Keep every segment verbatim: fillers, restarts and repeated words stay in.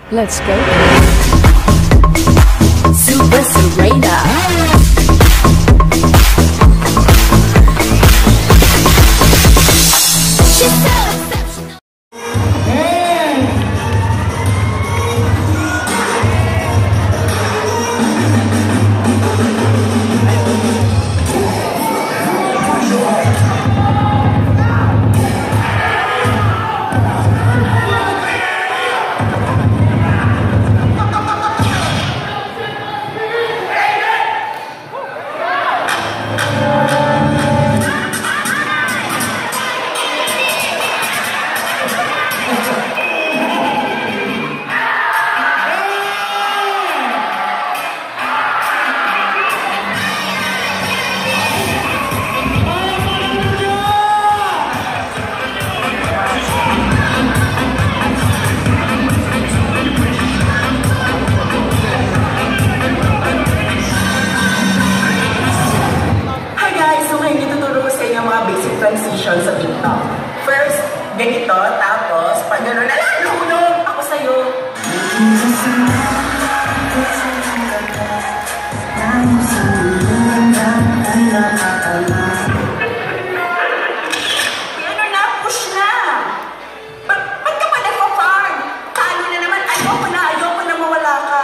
Let's go. Super Serena. She's so exceptional. Sa TikTok. First, ganito, tapos, pag gano'n, nalulog ako sa'yo. Ano na, push na. Ba't ka pa nagpa-farm? Talo na naman, ayoko na, ayoko na mawala ka.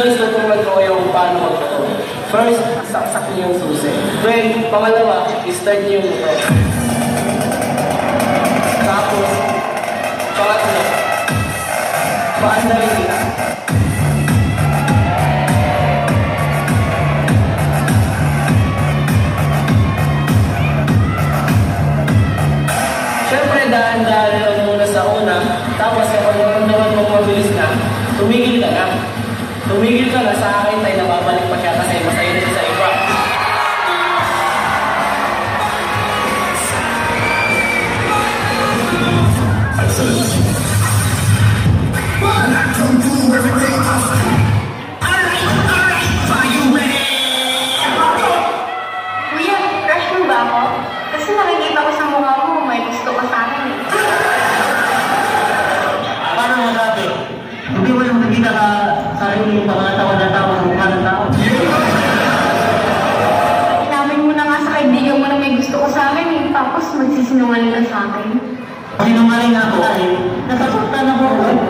girls, tuturuan ko kayo kung paano magpapag. First, saksak niyo yung susi. Then, pangalawa, start niyo yung motor. Tapos, pangatlo, paandarin nila. Siyempre, daan-daan lang muna sa una. Tapos, kapag naman mo mabilis na, tumigil ka na. Tumigil ka na, sa akin tayo nababalik pa siya kasi masaya na siya sa iba. Kuya, crush mo ba ako? Kasi nakikita ko sa mukha mo, may gusto ka sa akin eh. Paano mo sabi? Hindi mo yung nakikita ka sa yung pangatawan na tao sa mukha ng tao. Inamin mo na nga sa kaibigan mo na may gusto ko sa akin eh. Tapos magsisinungaling ka sa akin. Sinungaling ako dahil nasasaktan ako.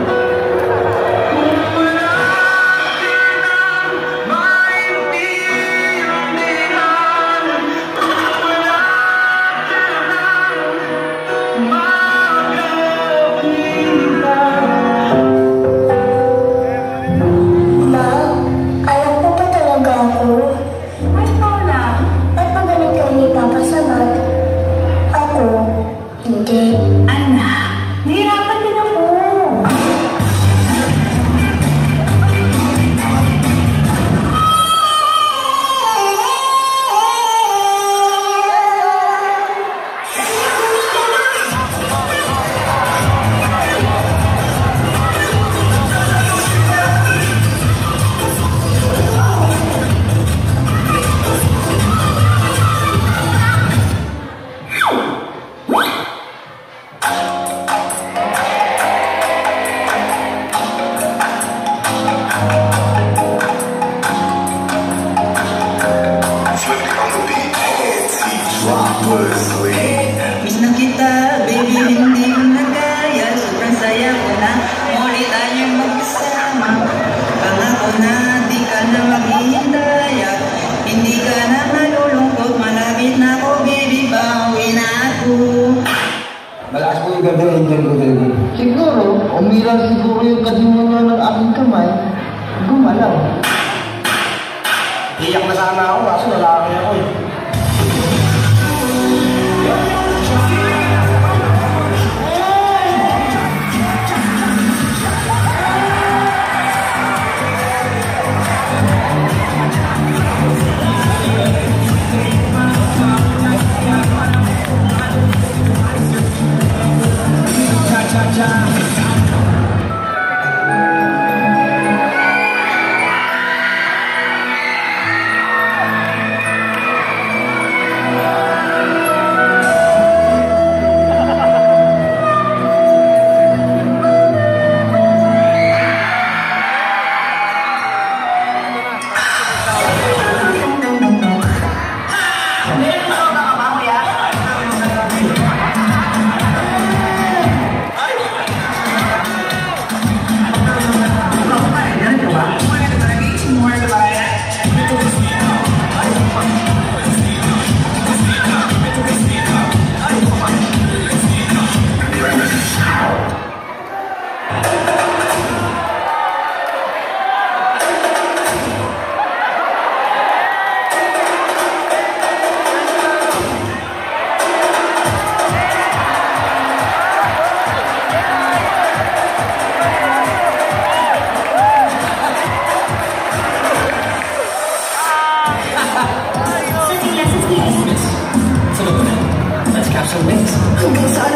Miss na kita, baby, hindi mo nagaya. Sobrang saya ko na, muli tayong magkasama. Pangako na, di ka na maghihintaya. Hindi ka na malulungkot, malapit na ako, baby, bawi na ako. Malakas po yung ganda, angel ko talaga. Siguro, umiral siguro yung kadimonyo ng aking kamay. Gumalaw. Iyak na sana ako, kaso lalaki ako eh. Hanggang saan